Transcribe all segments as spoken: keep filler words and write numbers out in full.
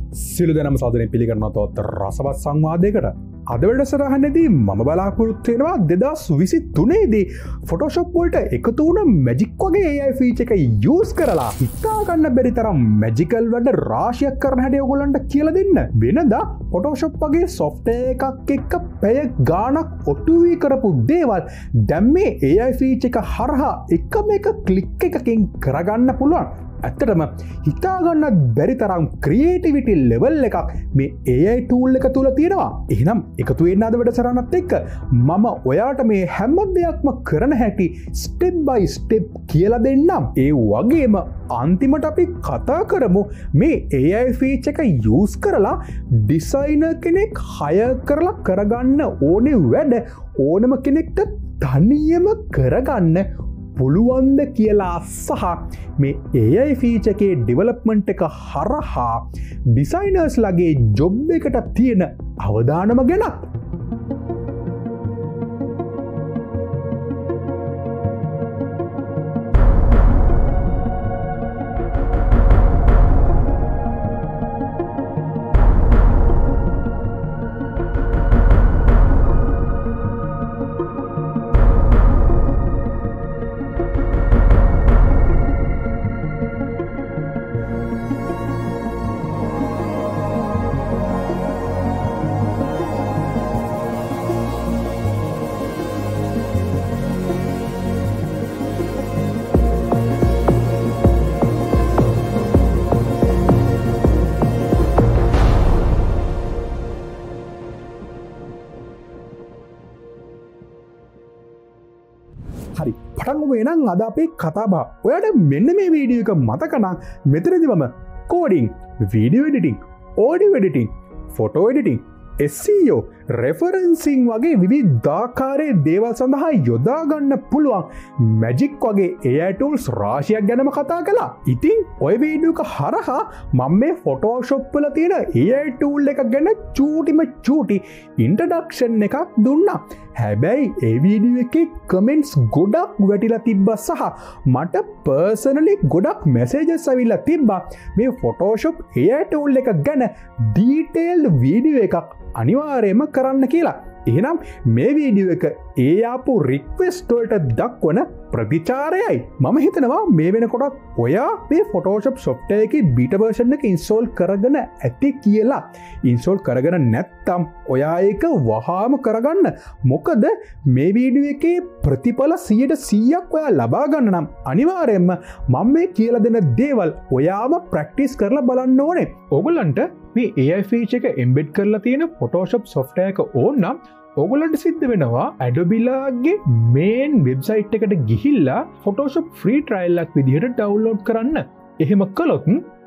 සිළු දෙනම සාධනය පිළිගන්නවා තවත් රසවත් සංවාදයකට. අද වැඩසටහනේදී මම බලාපොරොත්තු වෙනවා දෙදස් විසි තුනේදී ෆොටෝෂොප් වලට එකතු වුණ මැජික් වගේ ඒ අයි ෆීචර් එක යූස් කරලා හිතා ගන්න බැරි තරම් මැජිකල් වැඩ රාශියක් කරන හැටි ඔයගොල්ලන්ට කියලා දෙන්න. වෙනදා ෆොටෝෂොප් වගේ සොෆ්ට්වෙයාර් එකක් එක්ක පැය ගාණක් ඔටුවී කරපු දේවල් දැන් මේ ඒ අයි ෆීචර් එක හරහා එකම එක ක්ලික් එකකින් කරගන්න පුළුවන්. ඇත්තටම හිතාගන්න බැරි තරම් ක්‍රියේටිවිටි ලෙවල් එකක් මේ ඒ අයි ටූල් එක තුළ තියෙනවා. එහෙනම් එකතු වෙන්න අද වැඩසටහනත් එක්ක මම ඔයාට මේ හැම දෙයක්ම කරන හැටි ස්ටෙප් බයි ස්ටෙප් කියලා දෙන්නම්. ඒ වගේම අන්තිමට අපි කතා කරමු මේ ඒ අයි ෆීචර් එක යූස් කරලා ඩිසයිනර් කෙනෙක් හයර් කරලා කරගන්න ඕනේ වැඩ ඕනම කෙනෙක්ට තනියම කරගන්න පුළුවන්ද කියලා සහ මේ ඒ අයි ෆීචර් එකේ ඩෙවලොප්මන්ට් එක හරහා ඩිසයිනර්ස් ලගේ ජොබ් එකට තියෙන අවදානම ගැන. හරි පටන්ගු වෙනම් අද අපේ කතාබා ඔයාට මෙන්න මේ වීඩියෝ එක මතකනම් මෙතනදි මම coding video editing audio editing photo editing S E O referencing වගේ විවිධාකාරයේ දේවල් සඳහා යොදාගන්න පුළුවන් මැජික් වගේ ඒ අයි ටූල්ස් රාශියක් ගැනම කතා කළා. ඉතින් ඔය වීඩියෝ එක හරහා මම මේ ෆොටෝෂොප් වල තියෙන ඒ අයි ටූල් එක ගැන චූටිම චූටි ඉන්ට්‍රොඩක්ෂන් එකක් දුන්නා. හැබැයි ඒ වීඩියෝ එකේ කමෙන්ට්ස් ගොඩක් වැටිලා තිබ්බා සහ මට පර්සනලි ගොඩක් මැසේජස් ඇවිල්ලා තිබ්බා මේ ෆොටෝෂොප් ඒ අයි ටූල් එක ගැන ඩීටේල්ඩ් වීඩියෝ එකක් අනිවාර්යයෙන්ම කරන්න කියලා. එහෙනම් මේ වීඩියෝ එක ඒ ආපු රික්වෙස්ට් වලට දක්වන ප්‍රතිචාරයයි. මම හිතනවා මේ වෙනකොට ඔයා මේ ෆොටෝෂොප් සොෆ්ට්වෙයාර් එකේ බීටා වර්ෂන් එක ඉන්ස්ටෝල් කරගෙන ඇති කියලා. ඉන්ස්ටෝල් කරගෙන නැත්නම් ඔයා ඒක වහාම කරගන්න. මොකද මේ වීඩියෝ එකේ ප්‍රතිඵල සියයට සීයක් ඔයා ලබා ගන්න නම් අනිවාර්යයෙන්ම මම මේ කියලා දෙන දේවල් ඔයාම ප්‍රැක්ටිස් කරලා බලන්න ඕනේ. ඕගොල්ලන්ට මේ ඒ අයි ෆීචර් එක එම්බෙඩ් කරලා තියෙන ෆොටෝෂොප් සොෆ්ට්වෙයාර් එක ඕන නම් ඔගොල්ලන්ට සිද්ධ වෙනවා Adobe-ලාගේ මේන් වෙබ්සයිට් එකට ගිහිල්ලා Photoshop free trial එකක් විදිහට ඩවුන්ලෝඩ් කරන්න. එහෙම කළොත්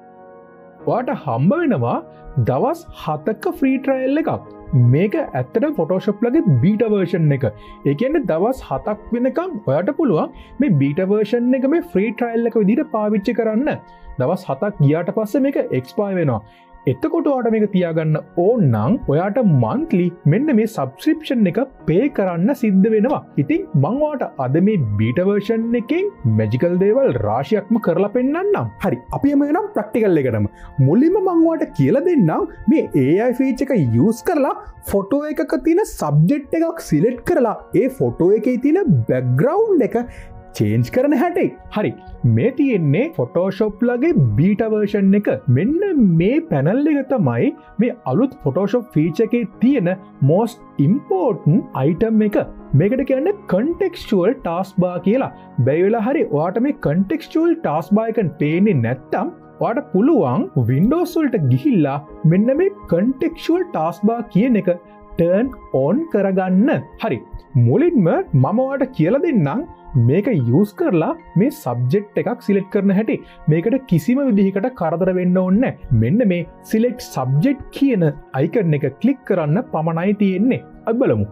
ඔයාට හම්බ වෙනවා දවස් හතක free trial එකක්. මේක ඇත්තට Photoshop ලගේ බීටා වර්ෂන් එක. ඒ කියන්නේ දවස් හතක් වෙනකම් ඔයාට පුළුවන් මේ බීටා වර්ෂන් එක මේ free trial එක විදිහට පාවිච්චි කරන්න. දවස් හතක් ගියාට පස්සේ මේක එක්ස්පයර් වෙනවා. එතකොට ඔයාට මේක තියාගන්න ඕන නම් ඔයාට monthly මෙන්න මේ subscription එක pay කරන්න සිද්ධ වෙනවා. ඉතින් මම ඔයාට අද මේ beta version එකෙන් magical දේවල් රාශියක්ම කරලා පෙන්නන්නම්. හරි අපි යමු එනම් practical එකටම. මුලින්ම මම ඔයාට කියලා දෙන්නම් මේ ඒ අයි feature එක use කරලා photo එකක තියෙන subject එකක් select කරලා ඒ photo එකේ තියෙන background එක චේන්ජ් කරන හැටි. හරි මේ තියෙන්නේ Photoshop ලගේ බීටා වර්ෂන් එක. මෙන්න මේ පැනල් එක තමයි මේ අලුත් Photoshop ෆීචර් එකේ තියෙන most important item එක. මේකට කියන්නේ contextual taskbar කියලා. බැරි වෙලා හරි ඔයාට මේ contextual taskbar එක පේන්නේ නැත්තම් ඔයාට පුළුවන් Windows වලට ගිහිල්ලා මෙන්න මේ contextual taskbar කියන එක turn on කරගන්න. හරි මුලින්ම මම ඔයාට කියලා දෙන්නම් මේක යූස් කරලා මේ සබ්ජෙක්ට් එකක් සිලෙක්ට් කරන හැටි. මේකට කිසිම විදිහකට කරදර වෙන්න ඕනේ නැහැ. මෙන්න මේ select subject කියන icon එක ක්ලික් කරන්න පමණයි තියෙන්නේ. අපි බලමු.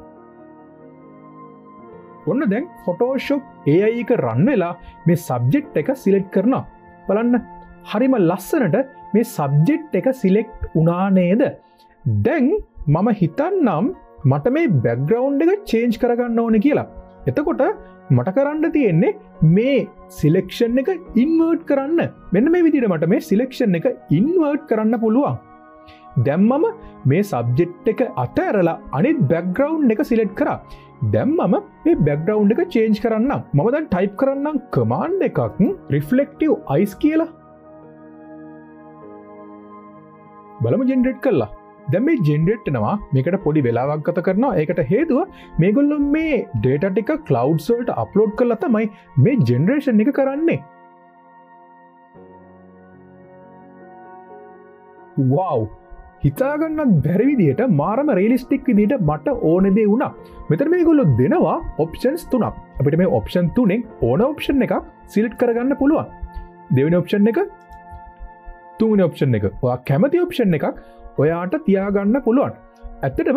ඔන්න දැන් Photoshop ඒ අයි එක රන් වෙලා මේ සබ්ජෙක්ට් එක සිලෙක්ට් කරනවා. බලන්න හරිම ලස්සනට මේ සබ්ජෙක්ට් එක සිලෙක්ට් වුණා නේද? දැන් මම හිතන්නම් මට මේ බෑග්ග්‍රවුන්ඩ් එක චේන්ජ් කරගන්න ඕනේ කියලා. එතකොට මට කරන්න තියෙන්නේ මේ සිලෙක්ෂන් එක ඉන්වර්ට් කරන්න. මෙන්න මේ විදිහට මට මේ සිලෙක්ෂන් එක ඉන්වර්ට් කරන්න පුළුවන්. දැම්මම මේ සබ්ජෙක්ට් එක අතඇරලා අනිත් බෑග්ග්‍රවුන්ඩ් එක සිලෙක්ට් කරා. දැම්මම මේ බෑග්ග්‍රවුන්ඩ් එක චේන්ජ් කරන්නම්. මම දැන් ටයිප් කරන්නම් කමාන්ඩ් එකක් රිෆ්ලෙක්ටිව් අයිස් කියලා. බලමු ජෙනරේට් කළා. දැන් මේ ජෙනරේට් වෙනවා. මේකට පොඩි වෙලාවක් ගත කරනවා. ඒකට හේතුව මේගොල්ලෝ මේ data ටික clouds වලට අප්ලෝඩ් කරලා තමයි මේ ජෙනරේෂන් එක කරන්නේ. wow හිතාගන්නත් බැරි විදිහට මාරම රියලිස්ටික් විදිහට මට ඕන දේ වුණා. මෙතන මේගොල්ලෝ දෙනවා ඔප්ෂන්ස් තුනක්. අපිට මේ ඔප්ෂන් තුනෙන් ඕන ඔප්ෂන් එකක් සිලෙක්ට් කරගන්න පුළුවන්. දෙවෙනි ඔප්ෂන් එක, තුන්වෙනි ඔප්ෂන් එක. ඔයා කැමති ඔප්ෂන් එකක් ඔයාට තියාගන්න පුළුවන්. ඇත්තටම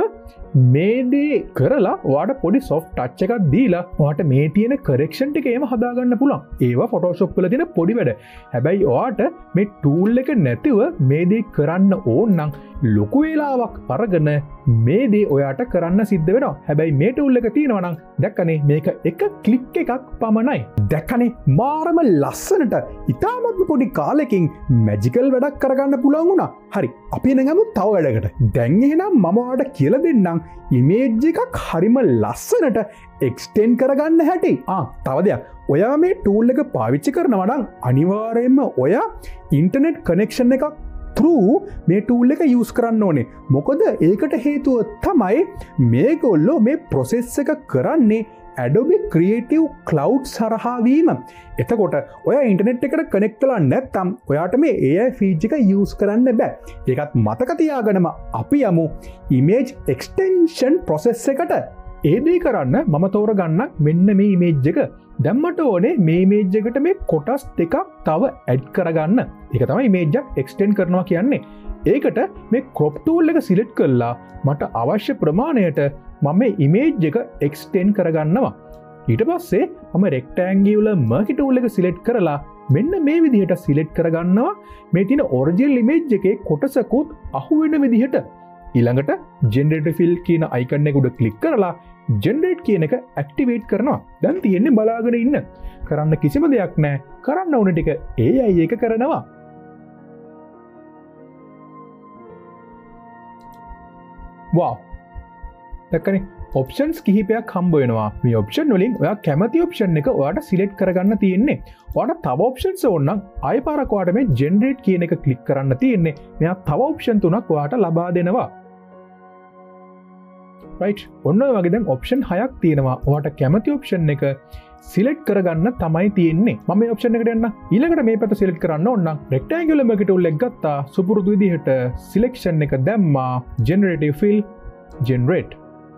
මේ දේ කරලා ඔයාට පොඩි soft touch එකක් දීලා ඔයාට මේ තියෙන correction ටික එහෙම හදාගන්න පුළුවන්. ඒවා Photoshop වල තියෙන පොඩි වැඩ. හැබැයි ඔයාට මේ tool එක නැතිව මේ දේ කරන්න ඕන නම් ලොකු වේලාවක් අරගෙන මේ දේ ඔයාට කරන්න සිද්ධ වෙනවා. හැබැයි මේ tool එක තියෙනවා නම් දැක්කනේ මේක එක ක්ලික් එකක් පමණයි. දැක්කනේ මාරම ලස්සනට ඉතාමත් පොඩි කාලෙකින් මැජිකල් වැඩක් කරගන්න පුළුවන් වුණා. හරි. අපි එනගමු තව වැඩකට. දැන් එහෙනම් මම ඔයාලට කියලා දෙන්නම් ඉමේජ් එකක් හරිම ලස්සනට එක්ස්ටෙන්ඩ් කරගන්න හැටි. ආ තව දෙයක්. ඔයා මේ tool එක පාවිච්චි කරනවා නම් අනිවාර්යයෙන්ම ඔයා ඉන්ටර්නෙට් කනෙක්ෂන් එකක් through මේ tool එක use කරන්න ඕනේ. මොකද ඒකට හේතුව තමයි මේගොල්ලෝ මේ process එක කරන්නේ Adobe Creative Cloud සරහා වීම. එතකොට ඔයා ඉන්ටර්නෙට් එකට කනෙක්ට් කරලා නැත්නම් ඔයාට මේ A I feature එක use කරන්න බෑ. ඒකත් මතක තියාගන්නම අපි යමු image extension process එකට. ඒ දේ කරන්න මම තෝරගන්න මෙන්න මේ image එක. දැන් මට ඕනේ මේ image එකට මේ කොටස් දෙකක් තව add කරගන්න. ඒක තමයි image එක extend කරනවා කියන්නේ. ඒකට මේ crop tool එක select කරලා මට අවශ්‍ය ප්‍රමාණයට මම මේ image එක extend කරගන්නවා. ඊට පස්සේ මම rectangular murky tool එක select කරලා මෙන්න මේ විදිහට select කරගන්නවා මේ තියෙන original image එකේ කොටසකුත් අහු වෙන විදිහට. ඊළඟට generate fill කියන icon එක උඩ click කරලා generate කියන එක activate කරනවා. දැන් තියෙන්නේ බලාගෙන ඉන්න. කරන්න කිසිම දෙයක් නැහැ. කරන්න ඕන ටික A I එක කරනවා. wow දැක්කනේ ඔප්ෂන්ස් කිහිපයක් හම්බ වෙනවා. මේ ඔප්ෂන් වලින් ඔයා කැමති ඔප්ෂන් එක ඔයාට සිලෙක්ට් කරගන්න තියෙන්නේ. ඔයාට තව ඔප්ෂන්ස් ඕන නම් ආයෙ පාරක් ඔයාට මේ ජෙනරේට් කියන එක ක්ලික් කරන්න තියෙන්නේ. මෙයා තව ඔප්ෂන් තුනක් ඔයාට ලබා දෙනවා. right ඔන්න ඔය වගේ දැන් ඔප්ෂන් හයක් තියෙනවා. ඔයාට කැමති ඔප්ෂන් එක සිලෙක්ට් කරගන්න තමයි තියෙන්නේ. මම මේ ඔප්ෂන් එකට යන්න. ඊළඟට මේ පැත්ත සිලෙක්ට් කරන්න ඕන නම් rectangular murky tool එක ගත්තා. සුපුරුදු විදිහට selection එක දැම්මා. generative fill generate.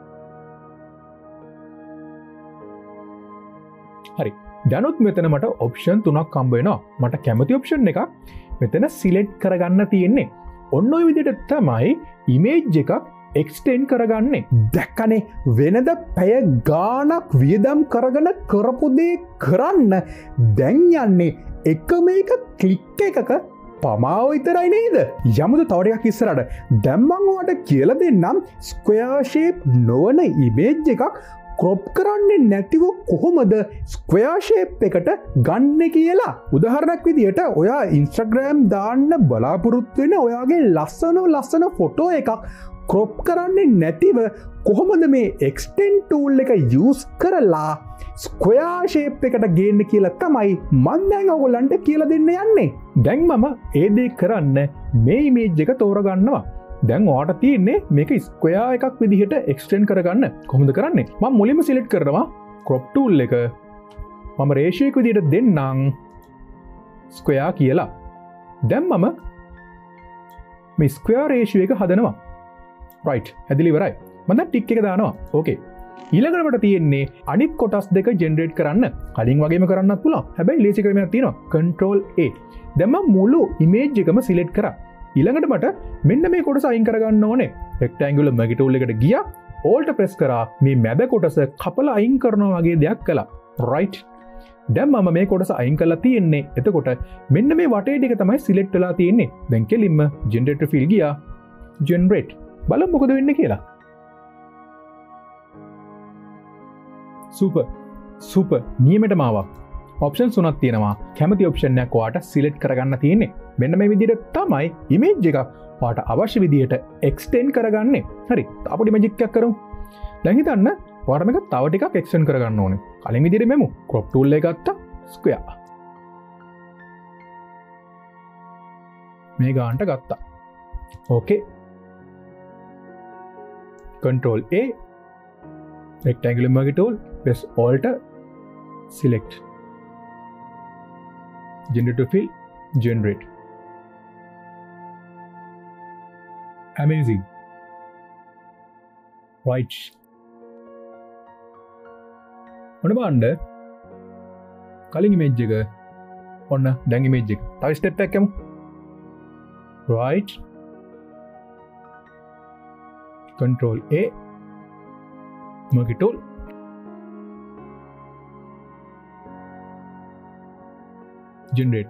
හරි. දැනුත් මෙතන මට ඔප්ෂන් තුනක් හම්බ වෙනවා. මට කැමති ඔප්ෂන් එකක් මෙතන සිලෙක්ට් කරගන්න තියෙන්නේ. ඔන්න ඔය විදිහට තමයි ඉමේජ් එකක් එක්ස්ටෙන්ඩ් කරගන්නේ. දැක්කනේ වෙනද පැය ගාණක් වියදම් කරගෙන කරපු දේ කරන්න දැන් යන්නේ එකම එක ක්ලික් එකක පමාව විතරයි නේද? යමුද තව ටිකක් ඉස්සරහට. දැන් මම ඔයාලට කියලා දෙන්නම් ස්ක්වයර් ෂේප් නොවන ඉමේජ් එකක් ක්‍රොප් කරන්නේ නැතිව කොහොමද ස්ක්වයර් ෂේප් එකට ගන්න කියලා. උදාහරණයක් විදිහට ඔයා Instagram දාන්න බලාපොරොත්තු වෙන ඔයාගේ ලස්සන ලස්සන ෆොටෝ එකක් ක්‍රොප් කරන්නේ නැතිව කොහොමද මේ extend tool එක use කරලා ස්ක්වයර් ෂේප් එකට ගේන්න කියලා තමයි මම දැන් ඔයගොල්ලන්ට කියලා දෙන්න යන්නේ. දැන් මම ඒ දේ කරන්න මේ image එක තෝරගන්නවා. දැන් ඔයාට තියෙන්නේ මේක ස්ක්වයර් එකක් විදිහට එක්ස්ටෙන්ඩ් කරගන්න. කොහොමද කරන්නේ? මම මුලින්ම සිලෙක්ට් කරනවා crop tool එක. මම ratio එක විදිහට දෙන්නම් ස්ක්වයර් කියලා. දැන් මම මේ ස්ක්වයර් ratio එක හදනවා. right හැදිලි ඉවරයි. මම දැන් ටික් එක දානවා. okay. ඊළඟට මට තියෙන්නේ අනිත් කොටස් දෙක ජෙනරේට් කරන්න. කලින් වගේම කරන්නත් පුළුවන්. හැබැයි ලේසි ක්‍රමයක් තියෙනවා. control A. දැන් මම මුළු image එකම සිලෙක්ට් කරා. ඊළඟට මට මෙන්න මේ කොටස අයින් කරගන්න ඕනේ. rectangular murky tool එකට ගියා. alt press කරා. මේ මැද කොටස කපලා අයින් කරනවා වගේ දෙයක් කළා. right. දැන් මම මේ කොටස අයින් කරලා තියෙන්නේ. එතකොට මෙන්න මේ වටේ ටික තමයි සිලෙක්ට් වෙලා තියෙන්නේ. දැන් කෙලින්ම generator fill ගියා. generate. බලමු මොකද වෙන්නේ කියලා. super. super. නියමෙටම ආවා. ඔප්ෂන් තුනක් තියෙනවා. කැමති ඔප්ෂන් එකක් ඔයාට සිලෙක්ට් කරගන්න තියෙන්නේ. මෙන්න මේ විදිහට තමයි ඉමේජ් එක පාට අවශ්‍ය විදිහට එක්ස්ටෙන්ඩ් කරගන්නේ. හරි. අපිට මැජික් එකක් කරමු. දැන් හිතන්න ඔයාලට මේක තව ටිකක් එක්ස්ටෙන්ඩ් කරගන්න ඕනේ. කලින් විදිහට මෙමු. crop tool එක ගත්තා. square. මේ ගානට ගත්තා. ඕකේ. control A rectangular marquee tool press alt select generate to fill generate. Amazing. Right. ඔන්න බලන්න කලින් image එක ඔන්න දැන් image එක තව step එකක් යමු. Right. Control A marquee tool generate.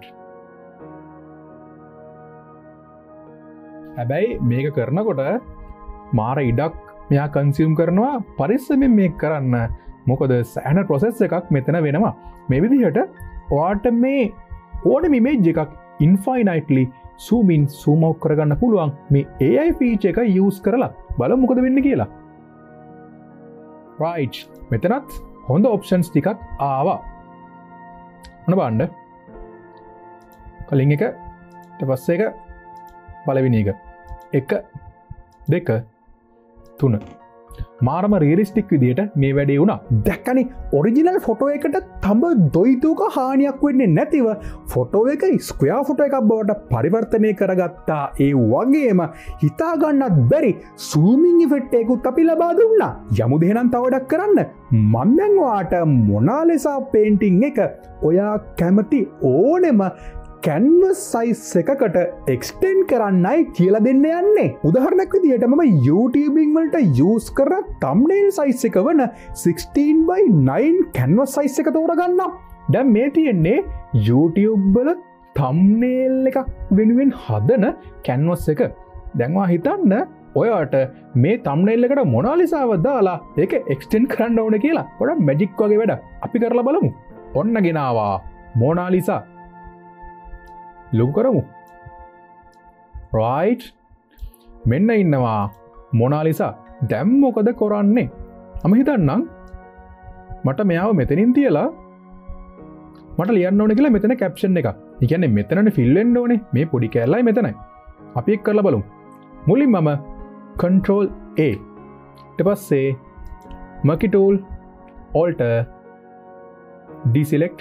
හැබැයි මේක කරනකොට මාර ඉඩක් මෙයා කන්සියුම් කරනවා පරිස්සමෙන් මේක කරන්න. මොකද සෑහෙන ප්‍රොසෙස් එකක් මෙතන වෙනවා. මේ විදිහට ඔයාට මේ ඕනම ඉමේජ් එකක් ඉන්ෆයිනයිට්ලි zoom in zoom out කරගන්න පුළුවන් මේ A I feature එක use කරලා. බලමු මොකද වෙන්නේ කියලා. right. මෙතනත් හොඳ options ටිකක් ආවා. මොන බලන්න. කලින් එක ඊට පස්සේ එක පළවෙනි එක එක දෙක තුන මාරම රියලිස්ටික් විදියට මේ වැඩේ වුණා. දැක්කනේ ඔරිජිනල් ෆොටෝ එකට තඹ දොයිතුක හානියක් වෙන්නේ නැතිව ෆොටෝ එක ස්ක්වයර් ෆොටෝ එකක් බවට පරිවර්තනය කරගත්තා. ඒ වගේම හිතා ගන්නත් බැරි සූමින් ඉෆෙක්ට් එකකුත් අපි ලබා දුන්නා. යමු දෙහනම් තව වැඩක් කරන්න. මම දැන් ඔයාට මොනාලිසා පේන්ටිං එක ඔයා කැමති ඕනෙම කැන්වස් සයිස් එකකට එක්ස්ටෙන්ඩ් කරන්නයි කියලා දෙන්න යන්නේ. උදාහරණයක් විදිහට මම YouTubing වලට use කරන thumbnail size එක වන sixteen by nine canvas size එක තෝරගන්නම්. දැන් මේ තියෙන්නේ YouTube වල thumbnail එකක් වෙනුවෙන් හදන canvas එක. දැන් ඔයා හිතන්න ඔයාට මේ thumbnail එකට මොනාලිසාව දාලා ඒක එක්ස්ටෙන්ඩ් කරන්න ඕනේ කියලා. පොඩක් මැජික් වගේ වැඩ. අපි කරලා බලමු. ඔන්න ගෙනාවා මොනාලිසා. ලොකු කරමු. right. මෙන්න ඉන්නවා මොනාලිසා. දැන් මොකද කරන්නේ? මම හිතන්නම් මට මෙයාව මෙතනින් තියලා මට ලියන්න ඕනේ කියලා මෙතන caption එකක්. ඒ කියන්නේ මෙතනනේ fill වෙන්න ඕනේ. මේ පොඩි කැලලයි මෙතනයි. අපි ඒක කරලා බලමු. මුලින් මම control A ඊට පස්සේ marquee tool alt deselect.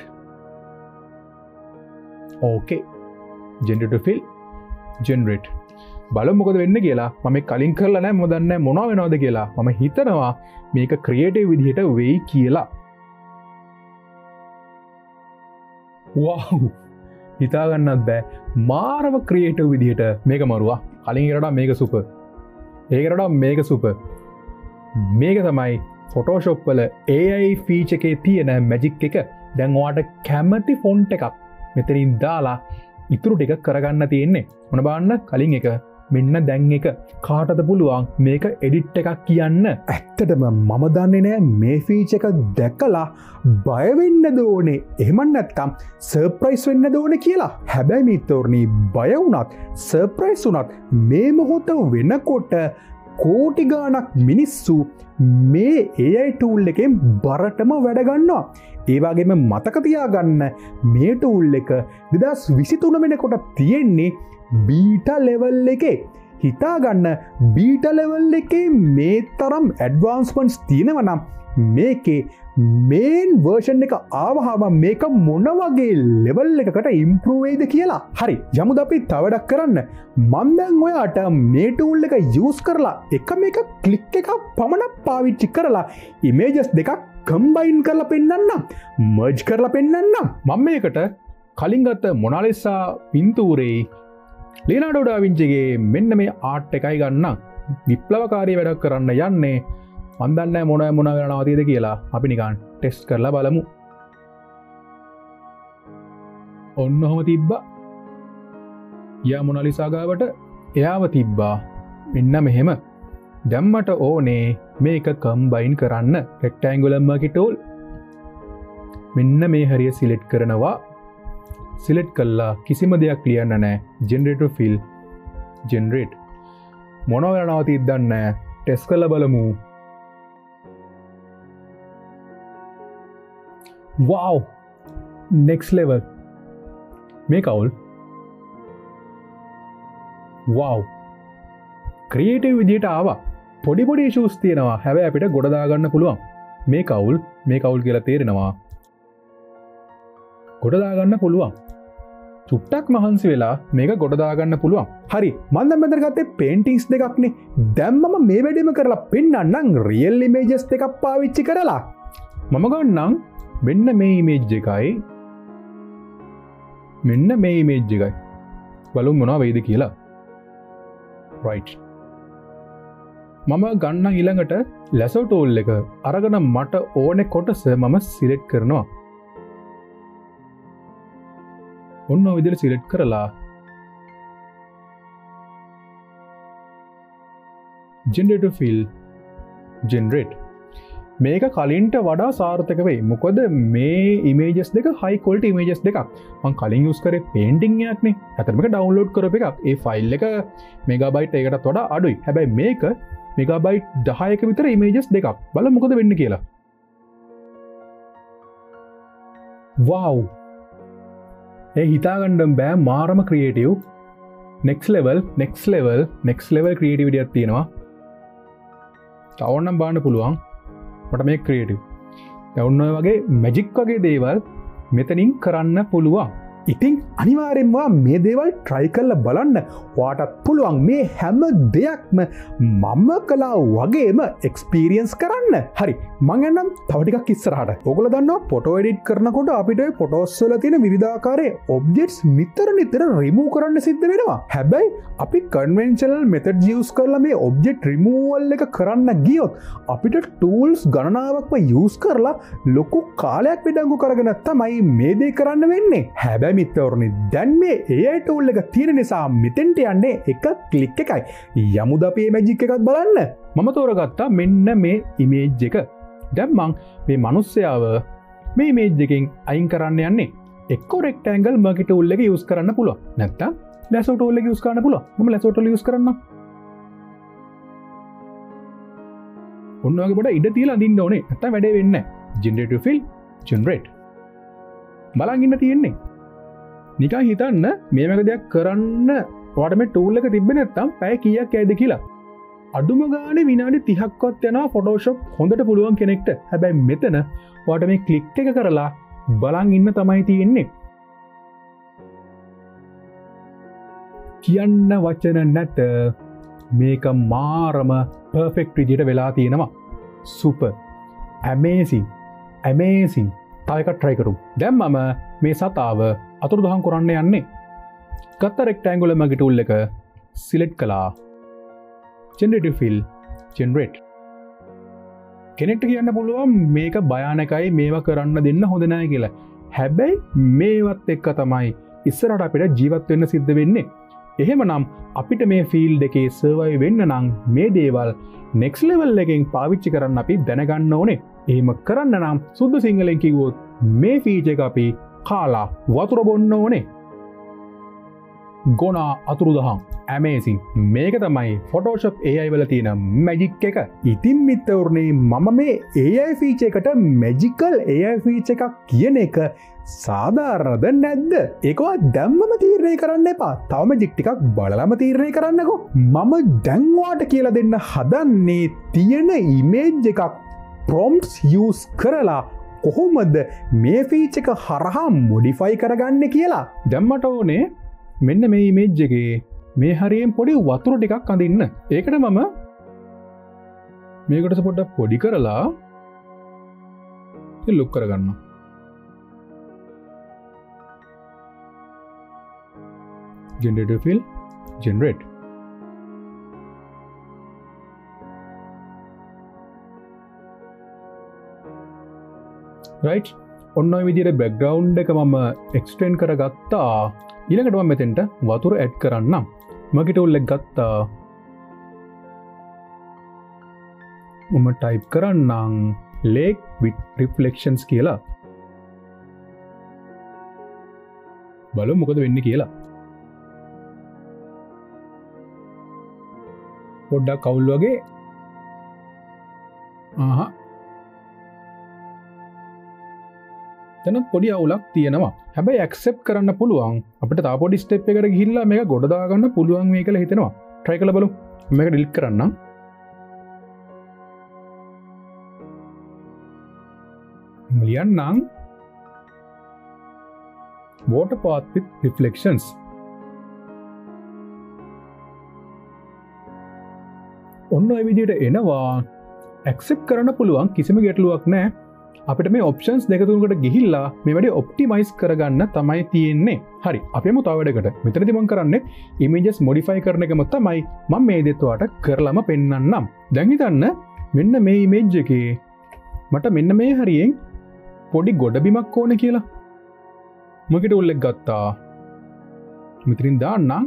okay. generate to fill generate. බලමු මොකද වෙන්නේ කියලා. මම කලින් කරලා නැහැ මොකද දන්නේ මොනවා වෙනවද කියලා. මම හිතනවා මේක ක්‍රියේටිව් විදිහට වෙයි කියලා. wow. හිතා ගන්නත් බෑ. මාරව ක්‍රියේටිව් විදිහට මේක මරුවා. කලින් එකකට මේක සුපර්. ඒකට මේක සුපර්. මේක තමයි Photoshop වල A I feature එකේ තියෙන මැජික් එක. දැන් ඔයාට කැමති ෆොන්ට් එකක් මෙතනින් දාලා ඉතුරු ටික කරගන්න තියෙන්නේ. මොන බලන්න කලින් එක මෙන්න දැන් එක කාටද පුළුවන් මේක එඩිට් එකක් කියන්න. ඇත්තටම මම දන්නේ නෑ මේ ෆීචර් එක දැකලා බය වෙන්න ඕනේ එහෙම නැත්නම් සර්ප්‍රයිස් වෙන්න ඕනේ කියලා. හැබැයි මිත්‍රෝනි බය වුණත් සර්ප්‍රයිස් වුණත් මේ මොහොත වෙනකොට කෝටි ගාණක් මිනිස්සු මේ A I tool එකෙන් බරටම වැඩ ගන්නවා. ඒ වගේම මතක තියාගන්න මේ tool එක දෙදහස් විසිතුන වෙනකොට තියෙන්නේ බීටා level එකේ. හිතාගන්න බීටා level එකේ මේ තරම් advancements තියෙනවා නම් මේකේ main version එක ආවහම මේක මොන වගේ level එකකට improve වෙයිද කියලා. හරි යමුද අපි තව වැඩක් කරන්න. මම දැන් ඔයාට මේ tool එක use කරලා එක මේක click එකක් පමණක් පාවිච්චි කරලා images දෙකක් combine කරලා පෙන්නන්නම්. merge කරලා පෙන්නන්නම්. මම මේකට කලින් ගත්ත මොනාලිසා පින්තූරේ ලියනාඩෝ ඩා වින්චිගේ මෙන්න මේ ආර්ට් එකයි ගන්න. විප්ලවකාරී වැඩක් කරන්න යන්නේ. මම දන්නේ නැහැ මොන මොන වෙනවද කියලා. අපි නිකන් ටෙස්ට් කරලා බලමු. ඔන්න ඔහම තිබ්බා. යා මොනාලිසා ගාවට එයාව තිබ්බා. මෙන්න මෙහෙම. දැම්මට ඕනේ මේක කම්බයින් කරන්න. රෙක්ටැන්ගුලර් මාකී ටූල් මෙන්න මේ හරිය සිලෙක්ට් කරනවා. සිලෙක්ට් කළා කිසිම දෙයක් ලියන්න නැහැ. ජෙනරේට් ෆිල් ජෙනරේට් මොනව වෙලා නවතිද්ද දන්නේ නැහැ ටෙස්ට් කරලා බලමු wow next level මේ කවුල් wow ක්‍රියේටිව් විදියට ආවා පොඩි පොඩි ඉෂුස් තියෙනවා හැබැයි අපිට ගොඩ දාගන්න පුළුවන් මේ කවුල් මේ කවුල් කියලා තේරෙනවා ගොඩ දාගන්න පුළුවන් චුට්ටක් මහන්සි වෙලා මේක ගොඩ දාගන්න පුළුවන් හරි මම දැන් මෙතන ගත්තේ පේන්ටින්ග්ස් දෙකක්නේ දැන් මම මේ වැඩේම කරලා පෙන්නන්නම් රියල් ඉමේජස් දෙකක් පාවිච්චි කරලා මම ගන්නම් මෙන්න මේ ඉමේජ් එකයි මෙන්න මේ ඉමේජ් එකයි බලමු මොනවා වෙයිද කියලා right මම ගන්න ඊළඟට ලැසෝ ටූල් එක අරගෙන මට ඕනේ කොටස මම සිලෙක්ට් කරනවා ඔන්න ඔය විදිහට සිලෙක්ට් කරලා generate fill generate මේක කලින්ට වඩා සාර්ථක වෙයි මොකද මේ ඉමේජස් දෙක high quality images දෙකක් මම කලින් use කරේ painting එකක්නේ අතරම මේක download කරපු එකක් ඒ ෆයිල් එක මෙගාබයිට් එකකටත් වඩා අඩුයි හැබැයි මේක මෙගාබයිට් දහයක විතර images දෙකක් බලමු මොකද වෙන්නේ කියලා wow ඒ හිතාගන්න බෑ මාරම creative next level next level next level creativity එකක් තියෙනවා තවන්නම් බලන්න පුළුවන් මට මේ ක්‍රියේටිව් දැන් ඔන්න ඔය වගේ මැජික් වගේ දේවල් මෙතනින් කරන්න පුළුවන් ඉතින් අනිවාර්යෙන්ම මේ දේවල් try කරලා බලන්න ඔයාටත් පුළුවන් මේ හැම දෙයක්ම මම කළා වගේම experience කරන්න හරි මම යන්නම් තව ටිකක් ඉස්සරහට ඕගොල්ලෝ දන්නවා ෆොටෝ එඩිට් කරනකොට අපිට ෆොටෝස් වල තියෙන විවිධාකාරයේ objects නිතර නිතර remove කරන්න සිද්ධ වෙනවා හැබැයි අපි conventional methods use කරලා මේ object removal එක කරන්න ගියොත් අපිට tools ගණනාවක්ම use කරලා ලොකු කාලයක් විඩංගු කරගෙන තමයි මේ දේ කරන්න වෙන්නේ හැබැයි මිත්‍රවරුනි දැන් මේ A I tool එක තියෙන නිසා මෙතෙන්ට යන්නේ එක ක්ලික් එකයි යමුද අපි මේ මැජික් එකත් බලන්න මම තෝරගත්තා මෙන්න මේ ඉමේජ් එක දැන් මං මේ මිනිස්සයාව මේ ඉමේජ් එකෙන් අයින් කරන්න යන්නේ එක්ක රෙක්ටැන්ගල් මර්කි tool එක යූස් කරන්න පුළුවන් නැත්නම් lasso tool එක යූස් කරන්න පුළුවන් මම lasso tool යූස් කරන්නම් ඔන්න ඔයගේ පොඩ ඉඩ තියලා අඳින්න ඕනේ නැත්නම් වැඩේ වෙන්නේ නැහැ generative fill generate බලන් ඉන්න තියෙන්නේ නිකන් හිතන්න මේ වගේ දෙයක් කරන්න ඔයාට මේ ටූල් එක තිබ්බේ නැත්නම් පැය කීයක් යයිද කියලා අඩුම ගානේ විනාඩි තිහක්වත් යනවා Photoshop හොඳට පුළුවන් කෙනෙක්ට හැබැයි මෙතන ඔයාට මේ ක්ලික් එක කරලා බලන් ඉන්න තමයි තියෙන්නේ කියන්න වචන නැත මේක මාරම පර්ෆෙක්ට් විදිහට වෙලා තියෙනවා සුපර් ඇමේසින් ඇමේසින් තව එකක් try කරමු දැන් මම මේ සතාව අතුරුදහන් කරන්න යන්නේ ගත්ත රෙක්ටැන්ගුලර් මගේ ටූල් එක සිලෙක්ට් කළා generative fill generate කෙනෙක්ට කියන්න පුළුවන් මේක භයානකයි මේවා කරන්න දෙන්න හොඳ නැහැ කියලා හැබැයි මේවත් එක්ක තමයි ඉස්සරහට අපිට ජීවත් වෙන්න සිද්ධ වෙන්නේ එහෙමනම් අපිට මේ ෆීල්ඩ් එකේ සර්වයිව් වෙන්න නම් මේ දේවල් next level එකෙන් පාවිච්චි කරන්න අපි දැනගන්න ඕනේ එහෙම කරන්න නම් සුදු සිංහලෙන් කිව්වොත් මේ ෆීචර් එක අපි කාලා වතුර බොන්න ඕනේ ගොනා අතුරුදහන් ඇමේසින් මේක තමයි Photoshop A I වල තියෙන මැජික් එක ඉතින් මිත්‍රවරුනි මම මේ A I ෆීචර් එකට මැජිකල් A I ෆීචර් එකක් කියන එක සාධාරණද නැද්ද ඒකවත් දැම්මම තීරණය කරන්න එපා තව මැජික් ටිකක් බලලම තීරණය කරන්නකෝ මම දැන් ඔයාට කියලා දෙන්න හදන්නේ තියෙන ඉමේජ් එකක් prompts use කරලා කොහොමද මේ ෆීචර් එක හරහා මොඩිෆයි කරගන්නේ කියලා දැන් මට ඕනේ මෙන්න මේ ඉමේජ් එකේ මේ හරියෙන් පොඩි වතුර ටිකක් අඳින්න ඒකට මම මේකට පොඩ්ඩක් පොඩි කරලා ඉතින් ලොක් කරගන්නවා generative fill generate right ඔන්න ඔය විදිහට බෑග්ග්‍රවුන්ඩ් එක මම එක්ස්ටෙන්ඩ් කරගත්තා ඊළඟට මම මෙතෙන්ට වතුර ඇඩ් කරන්නම් මගේ ටූල් එක ගත්තා මම ටයිප් කරන්නම් lake with reflections කියලා බලමු මොකද වෙන්නේ කියලා පොඩ්ඩක් කවුල් වගේ ආහ තන පොඩි අවුලක් තියෙනවා හැබැයි ඇක්සෙප් කරන්න පුළුවන් අපිට තා පොඩි ස්ටෙප් එකකට ගිහිල්ලා මේක ගොඩ දාගන්න පුළුවන් වෙයි කියලා හිතෙනවා try කරලා බලමු මේක ඩිලීට් කරන්න ලියන්නම් water path with reflections ඔන්න ඔය විදිහට එනවා ඇක්සෙප්ට් කරන්න පුළුවන් කිසිම ගැටලුවක් නැහැ අපිට මේ ඔප්ෂන්ස් දෙක තුනකට ගිහිල්ලා මේ වැඩේ ඔප්ටිමයිස් කරගන්න තමයි තියෙන්නේ හරි අපිම තව වැඩකට මෙතනදී මම කරන්නේ ඉමේජස් මොඩිෆයි කරන එකම තමයි මම මේ දෙත් ඔයාලට කරලම පෙන්නන්නම් දැන් හිතන්න මෙන්න මේ ඉමේජ් එකේ මට මෙන්න මේ හරියෙන් පොඩි ගොඩබිමක් ඕනේ කියලා මකට උල්ලෙක් ගත්තා මෙතනින් දාන්නම්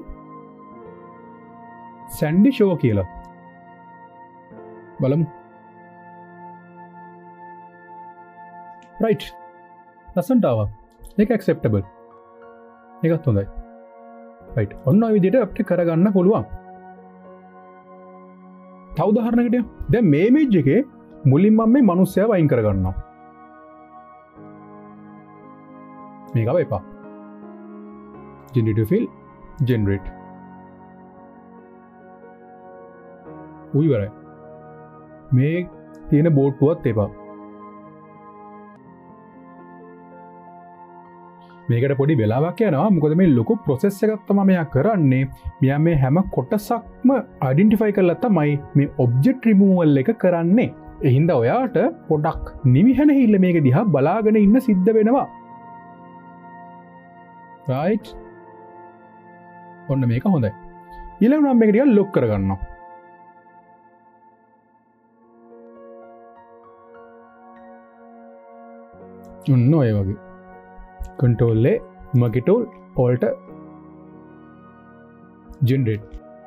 සැන්ඩි ෂෝ කියලා බලමු right ලස්සනට ආවා ඒක acceptable ඒකත් හොඳයි right ඔන්න ඔය විදිහට අපිට කරගන්න පුළුවන් තව උදාහරණයකට දැන් මේ ඉමේජ් එකේ මුලින්ම මම මේ මිනිස්සයා වයින් කරගන්නවා මේක වෙපා generative fill generate උයි වරයි මේ තියෙන බෝට්ටුවත් එපා මේකට පොඩි වෙලාවක් යනවා මොකද මේ ලොකු ප්‍රොසෙස් එකක් තමයි මෙයා කරන්නේ මෙයා මේ හැම කොටසක්ම අයිඩෙන්ටිෆයි කරලා තමයි මේ ඔබ්ජෙක්ට් රිමූවල් එක කරන්නේ ඒ හින්දා ඔයාට පොඩක් නිවිහැන හිල්ල මේක දිහා බලාගෙන ඉන්න සිද්ධ වෙනවා right ඔන්න මේක හොඳයි ඊළඟ නම් මේක ටිකක් ලොක් කරගන්නවා ඔන්න ඔය වගේ control A marquee tool alt generate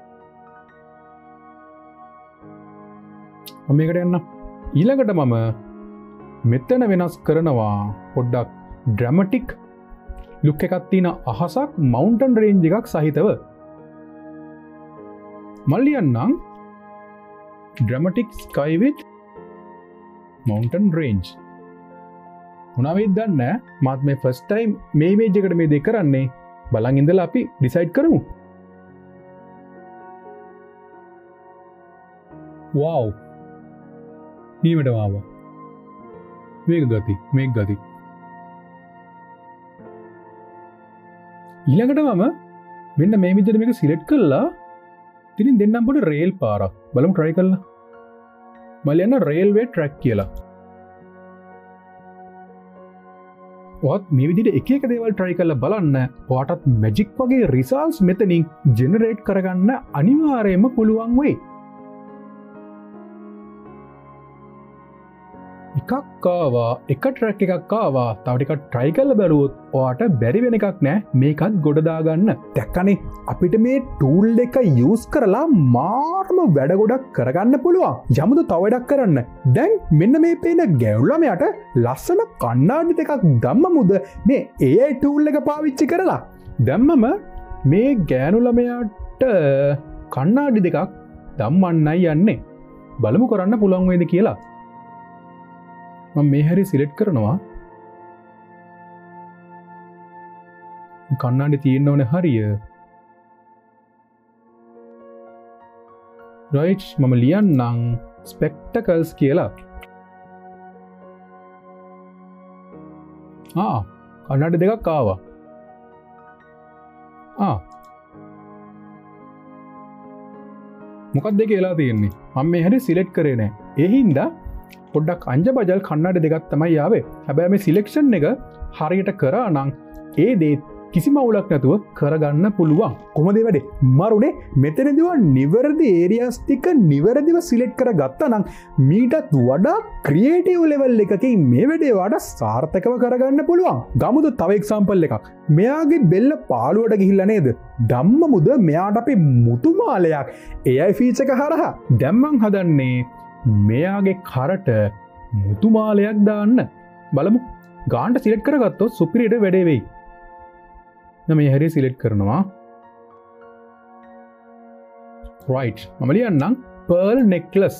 මම මේකට යන්න ඊළඟට මම මෙතන වෙනස් කරනවා පොඩ්ඩක් dramatic ලුක් එකක් තියෙන අහසක් මවුන්ටන් රේන්ජ් එකක් සහිතව මල්ලියන්නම් dramatic sky with mountain range මොනවෙයිද දන්නේ මාත් මේ ෆස්ට් ටයිම් මේ ඉමේජ් එකට මේ දෙක කරන්නේ බලන් ඉඳලා අපි ඩිසයිඩ් කරමු වව් නීමට ආවා මේක ගති මේක ගති ඊළඟට මම මෙන්න මේ විදිහට මේක සිලෙක්ට් කරලා ඉතින් දෙන්නම් පොඩි රේල් පාරක් බලමු try කරලා මම යන රේල්වේ ට්‍රැක් කියලා ඔත් මේ විදිහට එක එක දේවල් try කරලා බලන්න ඔයාටත් මැජික් වගේ රිසල්ට්ස් මෙතනින් ජෙනරේට් කරගන්න අනිවාර්යයෙන්ම පුළුවන් වෙයි එකක් ආවා එක ට්‍රැක් එකක් ආවා තව ටිකක් try කරලා බලුවොත් ඔයාට බැරි වෙන එකක් නෑ මේකත් ගොඩ දාගන්න දැක්කනේ අපිට මේ ටූල් එක යූස් කරලා මාර්ම වැඩ ගොඩක් කරගන්න පුළුවන් යමුද තව වැඩක් කරන්න දැන් මෙන්න මේ පේන ගැවුම් ළමයාට ලස්සන කණ්ණාඩි දෙකක් දැම්මමුද මේ A I ටූල් එක පාවිච්චි කරලා දැම්මම මේ ගෑනු ළමයාට කණ්ණාඩි දෙකක් දැම්මන්නයි යන්නේ බලමු කරන්න පුළුවන් වේද කියලා මම මේ හැරි සිලෙක්ට් කරනවා කණ්ණාඩි තියෙන්න ඕනේ හරිය right මම ලියන්නම් spectacles කියලා ආ කණ්ණාඩි දෙකක් ආවා ආ මොකක්ද දෙක වෙලා තියෙන්නේ මම මේ හැරි සිලෙක්ට් කරේ නෑ ඒ හින්දා පොඩ්ඩක් අංජ බජල් කන්නඩ දෙකක් තමයි යාවේ හැබැයි මේ සිලෙක්ෂන් එක හරියට කරා නම් ඒ දේ කිසිම අවුලක් නැතුව කරගන්න පුළුවන් කොහොමද ඒ වැඩේ මරුනේ මෙතනදිව නිවැරදි ඒරියාස් ටික නිවැරදිව සිලෙක්ට් කරගත්තා නම් මීටත් වඩා ක්‍රියේටිව් ලෙවල් එකකින් මේ වැඩේ වඩා සාර්ථකව කරගන්න පුළුවන් ගමුද තව එක්සැම්පල් එකක් මෙයාගේ බෙල්ල පාළුවට ගිහිල්ලා නේද ධම්මමුද මෙයාට අපි මුතුමාලයක් A I ෆීචර් එක හරහා දැන් මං හදන්නේ මෙයාගේ කරට මුතුමාලයක් දාන්න බලමු ගාන්ට සිලෙක්ට් කරගත්තොත් සුපිරියට වැඩේ වෙයි නම් මේ හැරි සිලෙක්ට් කරනවා right මම ලියන්නම් pearl necklace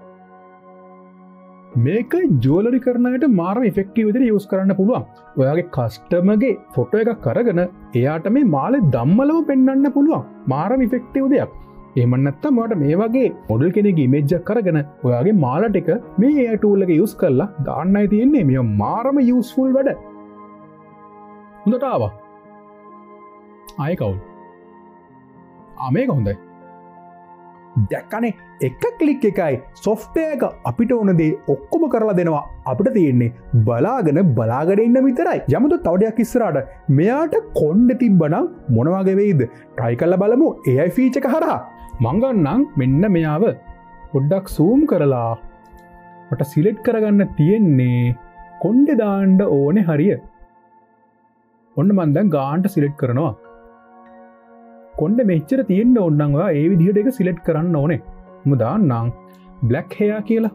මේක ජුවලරි කරනයට මාරම ඉෆෙක්ටිව් විදිහට යූස් කරන්න පුළුවන්. ඔයාගේ කස්ටමර්ගේ ෆොටෝ එකක් අරගෙන එයාට මේ මාලේ ධම්මලම පෙන්වන්න පුළුවන්. මාරම ඉෆෙක්ටිව් දෙයක්. එහෙම නැත්නම් ඔයාට මේ වගේ මොඩල් කෙනෙක්ගේ ඉමේජ් එකක් අරගෙන ඔයාගේ මාල ටික මේ A I tool එක යූස් කරලා දාන්නයි තියෙන්නේ. මේ මාරම යූස්ෆුල් වැඩ. හොඳට ආවා. ආයේ කවුල්. ආ මේක හොඳයි. දැක්කනේ එක ක්ලික් එකයි සොෆ්ට්වෙයාර් එක අපිට ඕන දේ ඔක්කොම කරලා දෙනවා. අපිට තියෙන්නේ බලාගෙන බලාගෙන ඉන්න විතරයි. යමුද තව ටිකක් ඉස්සරහට මෙයාට කොණ්ඩේ තිබ්බනම් මොන වගේ වෙයිද? try කරලා බලමු A I feature එක හරහා. මං ගන්නම් මෙන්න මෙයාව පොඩ්ඩක් zoom කරලා මට සිලෙක්ට් කරගන්න තියෙන්නේ කොණ්ඩේ දාන්න ඕනේ හරිය. ඔන්න මං දැන් ගානට සිලෙක්ට් කරනවා. කොණ්ඩේ මෙච්චර තියෙන්න ඕන නම් ඔයා ඒ විදිහට එක සිලෙක්ට් කරන්න ඕනේ. මම දාන්නම් black hair කියලා.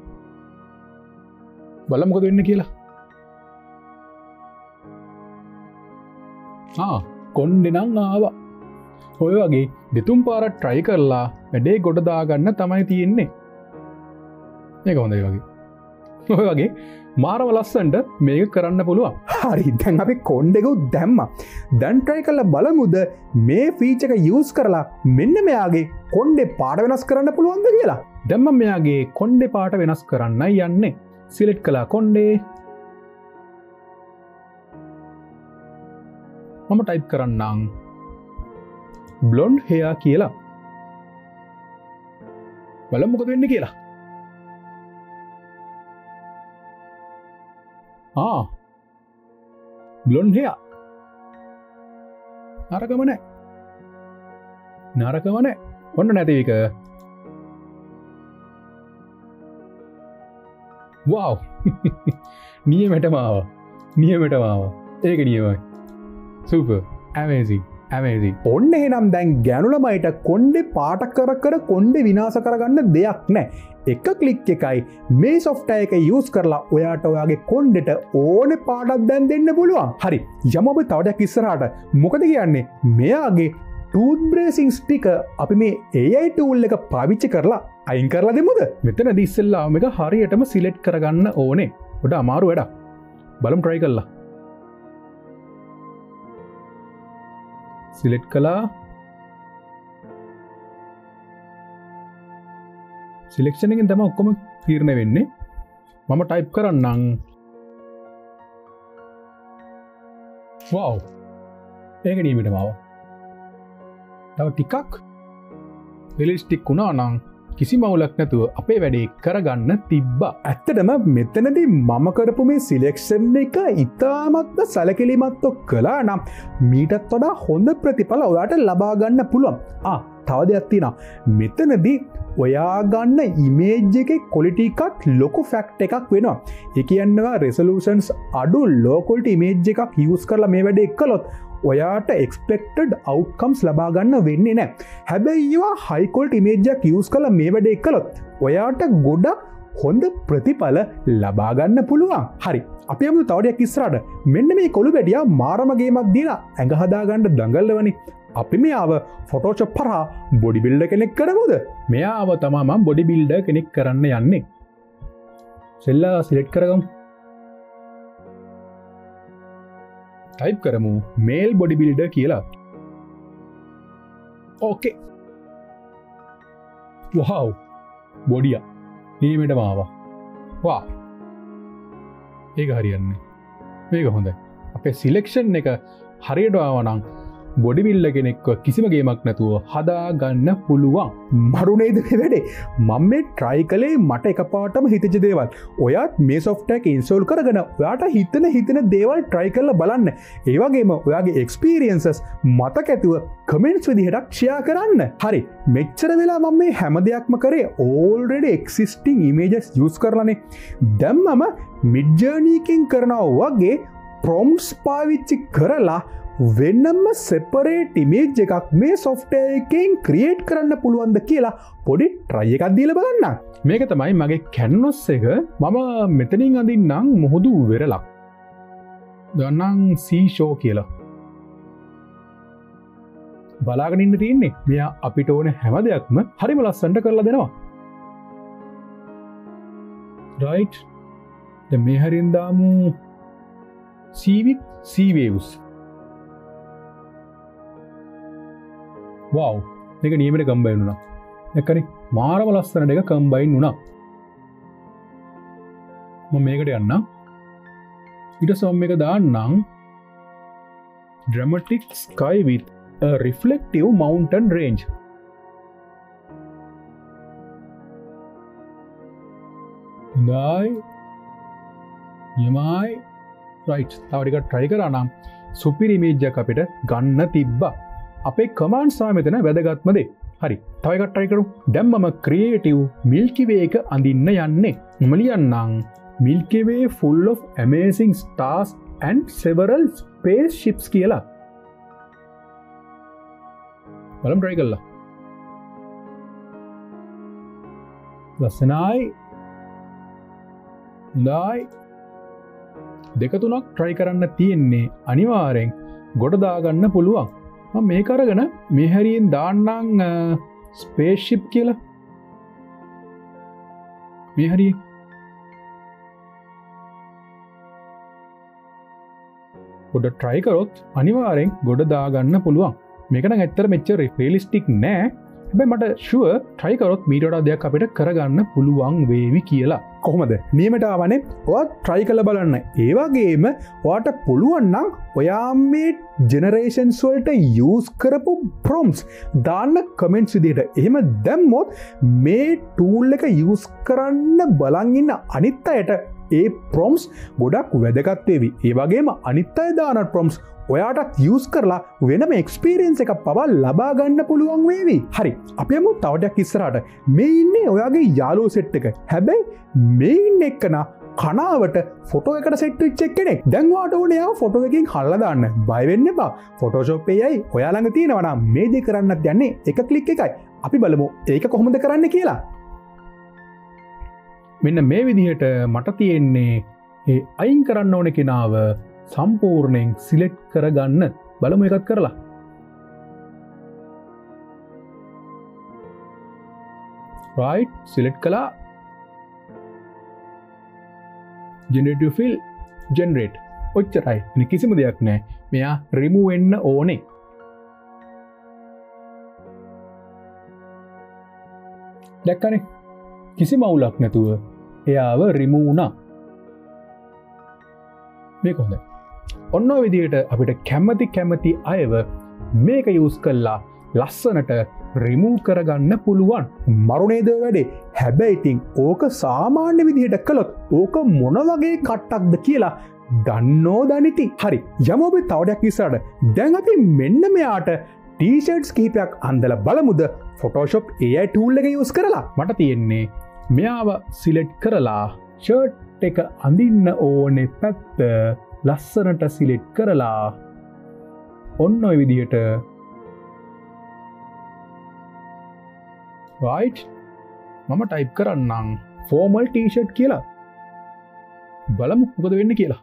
බලමු මොකද වෙන්නේ කියලා. ආ කොණ්ඩේ නම් ආවා. ඔය වගේ දෙතුන් පාරක් try කරලා වැඩේ ගොඩ දාගන්න තමයි තියෙන්නේ. මේක හොඳයි වගේ. ඔය වගේ මාරම ලස්සනට මේක කරන්න පුළුවන්. හරි දැන් අපි කොණ්ඩේක දැම්මා. දැන් try කරලා බලමුද මේ feature එක use කරලා මෙන්න මෙයාගේ කොණ්ඩේ පාට වෙනස් කරන්න පුළුවන්ද කියලා. දැන් මම මෙයාගේ කොණ්ඩේ පාට වෙනස් කරන්නයි යන්නේ. select කළා කොණ්ඩේ. මම type කරන්නම් blonde hair කියලා. බලමු මොකද වෙන්නේ කියලා. ආ blonde hair නරකම නෑ නරකම නෑ ඔන්න නැති එක වව් නියමටම ආවා නියමටම ආවා ඒක නියමයි සුපර් ඇමේසින් ඇමේසින් ඔන්න එහෙනම් දැන් ගැණු ළමයිට කොණ්ඩේ පාට කර කර කොණ්ඩේ විනාශ කරගන්න දෙයක් නෑ එක ක්ලික් එකයි මේ software එක use කරලා ඔයාට ඔයාගේ කොණ්ඩේට ඕනේ පාටක් දැන් දෙන්න පුළුවන්. හරි. යමු අපි තව ටිකක් ඉස්සරහට. මොකද කියන්නේ? මෙයාගේ tooth brushing sticker අපි මේ A I tool එක පාවිච්චි කරලා අයින් කරලා දෙමුද? මෙතනදී ඉස්සෙල්ලා මේක හරියටම select කරගන්න ඕනේ. උඩ අමාරු වැඩක්. බලමු try කරලා. select කළා. සිලෙක්ෂන් එකෙන් තමයි ඔක්කොම තීරණය වෙන්නේ. මම ටයිප් කරන්නම් වව් ඒක නියමටම ආවා. තව ටිකක් රියලිස්ටික් වුණා නම් කිසිම අවුලක් නැතුව අපේ වැඩේ කරගන්න තිබ්බා. ඇත්තටම මෙතනදී මම කරපු මේ සිලෙක්ෂන් එක ඉතාමත්ම සැලකිලිමත්ව කළා නම් මීටත් වඩා හොඳ ප්‍රතිඵල ඔයාට ලබා ගන්න පුළුවන්. ආ තව දෙයක් තියෙනවා. මෙතනදී ඔයා ගන්න ඉමේජ් එකේ quality එකත් ලොකු ෆැක්ට් එකක් වෙනවා. ඒ කියනවා resolutions අඩු low quality image එකක් use කරලා මේ වැඩේ කළොත් ඔයාට expected outcomes ලබා ගන්න වෙන්නේ නැහැ. හැබැයි ඒවා high quality image එකක් use කරලා මේ වැඩේ කළොත් ඔයාට ගොඩක් හොඳ ප්‍රතිඵල ලබා ගන්න පුළුවන්. හරි. අපි යමු තව ටිකක් ඉස්සරහට. මෙන්න මේ කොළු බැඩියා මාරම ගේමක් දීලා ඇඟ හදා ගන්න දඟලවනේ. අපි මෙයාව ෆොටෝෂොප් හරහා බොඩි බිල්ඩර් කෙනෙක් කරමුද? මෙයාව තමයි මම බොඩි බිල්ඩර් කෙනෙක් කරන්න යන්නේ. සෙල්ලා සිලෙක්ට් කරගමු. ටයිප් කරමු මේල් බොඩි බිල්ඩර් කියලා. ඕකේ. වව්. බොඩිය. නියමෙටම ආවා. වා. ඒක හරියන්නේ. මේක හොඳයි. අපේ සිලෙක්ෂන් එක හරියට ආවා නම් බොඩි බිල්ඩර් කෙනෙක්ව කිසිම ගේමක් නැතුව හදා ගන්න පුළුවන්. මරු නේද මේ වැඩේ? මම මේ try කළේ මට එකපාරටම හිතෙච්ච දේවල්. ඔයාත් මේ software එක install කරගෙන ඔයාට හිතන හිතන දේවල් try කරලා බලන්න. ඒ වගේම ඔයාගේ experiences මතක ඇතුව comments විදිහට share කරන්න. හරි. මෙච්චර වෙලා මම මේ හැම දෙයක්ම කරේ already existing images use කරලානේ. දැන් මම Midjourney එකෙන් කරනවා වගේ prompts පාවිච්චි කරලා වෙනම separate image එකක් මේ software එකෙන් create කරන්න පුළුවන්ද කියලා පොඩි try එකක් දීලා බලන්න. මේක තමයි මගේ canvas එක. මම මෙතනින් අඳින්නම් මුහුදු වෙරළක්. දන්නම් sea shore කියලා. බලාගෙන ඉන්න තියෙන්නේ. මෙයා අපිට ඕන හැම දෙයක්ම හරිම ලස්සනට කරලා දෙනවා. right දැන් මේ හරින් දාමු C with C waves. wow මේක නියමයට කම්බයින් වුණා. දැක්කනේ මාරම ලස්සනට එක කම්බයින් වුණා. මම මේකට යන්නම්. ඊට පස්සේ මම මේක දාන්නම් dramatic sky with a reflective mountain range. හොඳයි. යමයි. right. තව ටිකක් try කරා නම් සුපිරි image එකක් අපිට ගන්න තිබ්බා. අපේ commands තමයි මෙතන වැදගත්ම දේ. හරි. තව එකක් try කරමු. දැන් මම creative Milky Way එක අඳින්න යන්නේ. මම ලියන්නම් Milky Way full of amazing stars and several spaceships කියලා. බලමු try කරලා. ලස්සනයි. හොඳයි. දෙක තුනක් try කරන්න තියෙන්නේ අනිවාර්යෙන් ගොඩ දාගන්න පුළුවන්. මම මේක අරගෙන මේ හැරියෙන් දාන්නම් spaceship කියලා. මේ හැරියේ ගොඩ try කරොත් අනිවාර්යෙන් ගොඩ දාගන්න පුළුවන්. මේක නම් ඇත්තට මෙච්චර realistic නෑ. හැබැයි මට sure try කරොත් මීට වඩා දෙයක් අපිට කරගන්න පුළුවන් වේවි කියලා. කොහොමද? නියමයට ආවනේ. ඔයා try කරලා බලන්න. ඒ වගේම ඔයාට පුළුවන් නම් ඔයා මේ generations වලට use කරපු prompts දාන්න comments විදිහට. එහෙම දැම්මොත් මේ tool එක use කරන්න බලන් ඉන්න අනිත් අයට ඒ prompts ගොඩක් වැදගත් වේවි. ඒ වගේම අනිත් අය දාන prompts ඔයාටත් use කරලා වෙනම experience එකක් පවා ලබා ගන්න පුළුවන් වේවි. හරි. අපි යමු තව ටිකක් ඉස්සරහට. මේ ඉන්නේ ඔයාගේ යාළුවෝ set එක. හැබැයි මේ ඉන්නේ එක්කන කනාවට ෆොටෝ එකට සෙට් වෙච්ච කෙනෙක්. දැන් ඔයාට ඕනේ යා ෆොටෝ එකකින් හල්ලා දාන්න. බය වෙන්න එපා. Photoshop එකයි ඔයා ළඟ තියෙනවා නම් මේ දේ කරන්නත් යන්නේ එක ක්ලික් එකයි. අපි බලමු ඒක කොහොමද කරන්න කියලා. මෙන්න මේ විදිහට මට තියෙන්නේ ඒ අයින් කරන්න ඕන කෙනාව සම්පූර්ණයෙන් සිලෙක්ට් කරගන්න. බලමු එකක් කරලා. right සිලෙක්ට් කළා. generative fill generate. ඔච්චරයි. වෙන කිසිම දෙයක් නැහැ. මෙයා remove වෙන්න ඕනේ. දැක්කනේ කිසිම අවුලක් නැතුව එයාව remove වුණා. මේක හොඳයි. ඔන්න ඔය විදිහට අපිට කැමති කැමති අයව මේක use කරලා ලස්සනට remove කරගන්න පුළුවන්. මරුණේද වැඩේ. හැබැයි ඉතින් ඕක සාමාන්‍ය විදිහට කළොත් ඕක මොන වගේ කට්ටක්ද කියලා දන්නෝ දනිති. හරි. යමු අපි තව ටිකක් ඉස්සරහට. දැන් අපි මෙන්න මෙයාට t-shirts කිහිපයක් අඳලා බලමුද Photoshop A I tool එක use කරලා. මට තියෙන්නේ මෙයාව select කරලා shirt එක අඳින්න ඕනේ පැත්ත ලස්සනට සිලෙක්ට් කරලා ඔන්න ඔය විදිහට right මම ටයිප් කරන්නම් formal t-shirt කියලා. බලමු මොකද වෙන්නේ කියලා.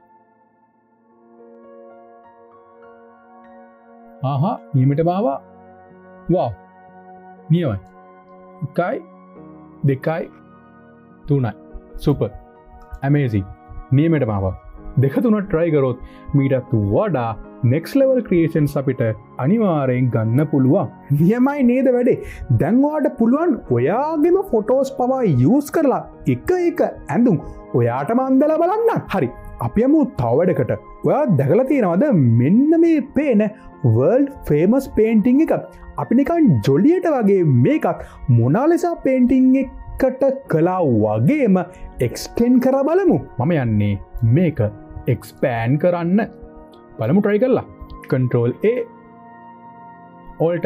ආහා නියමෙට ආවා. wow නියමයි. එකයි දෙකයි තුනයි super amazing. නියමෙට ආවා. දෙක තුනක් try කරොත් මීටත් වඩා next level creations අපිට අනිවාර්යෙන් ගන්න පුළුවන්. නියමයි නේද වැඩේ. දැන් ඔයාට පුළුවන් ඔයාගේම photos පවා use කරලා එක එක ඇඳුම් ඔයාටම අඳලා බලන්න. හරි. අපි යමු තව වැඩකට. ඔයා දැකලා තියෙනවද මෙන්න මේ පේන world famous painting එක? අපි නිකන් ජොලියට වගේ මේකත් මොනාලිසා painting එකට කලා වගේම extend කරලා බලමු. මම යන්නේ මේක expand කරන්න. බලමු try කරලා. control A alt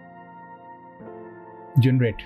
generate.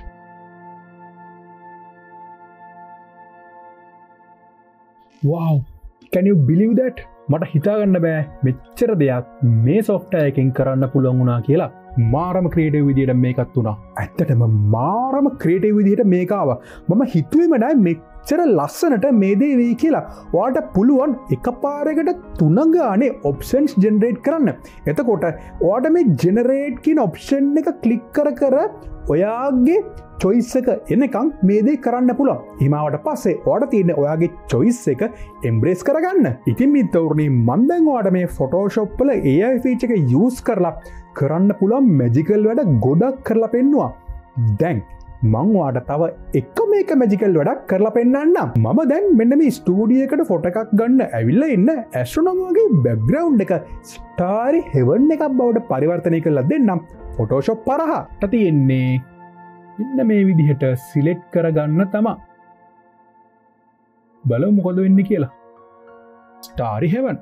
wow can you believe that? මට හිතාගන්න බෑ මෙච්චර දෙයක් මේ software එකෙන් කරන්න පුළුවන් වුණා කියලා. මාරම ක්‍රියේටිව් විදිහට මේකත් වුණා. ඇත්තටම මාරම ක්‍රියේටිව් විදිහට මේක ආවා. මම හිතුවේම නෑ මෙච්චර ලස්සනට මේ දේ වෙයි කියලා. ඔයාට පුළුවන් එකපාරකට තුන ගානේ ඔප්ෂන්ස් ජෙනරේට් කරන්න. එතකොට ඔයාට මේ ජෙනරේට් කියන ඔප්ෂන් එක ක්ලික් කර කර ඔයාගේ චොයිස් එක එනකම් මේ දේ කරන්න පුළුවන්. හිමාවට පස්සේ ඔයාට තියෙන ඔයාගේ චොයිස් එක එම්බ්‍රේස් කරගන්න. ඉතින් මිත්‍රවරුනි මම දැන් ඔයාට මේ Photoshop වල A I ෆීචර් එක යූස් කරලා කරන්න පුළුවන් මැජිකල් වැඩ ගොඩක් කරලා පෙන්නුවා. දැන් මං ඔයාට තව එක මේක මැජිකල් වැඩක් කරලා පෙන්නන්නම්. මම දැන් මෙන්න මේ ස්ටුඩියෝ එකට ෆොටෝ එකක් ගන්න ඇවිල්ලා ඉන්න ඇස්ට්‍රොනොම් වගේ බෑග්ග්‍රවුන්ඩ් එක ස්ටාරි හෙවන් එකක් බවට පරිවර්තනය කරලා දෙන්නම්. Photoshop පරහට තියෙන්නේ ඉන්න මේ විදිහට සිලෙක්ට් කරගන්න තමා. බලමු මොකද වෙන්නේ කියලා. ස්ටාරි හෙවන්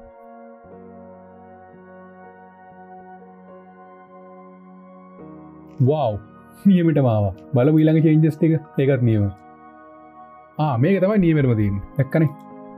වව් නියමට මාව බල ඊළඟ චේන්ජස් ටික ඒකත් නියම. ආ මේක තමයි නියමෙටම තියෙන්නේ. දැක්කනේ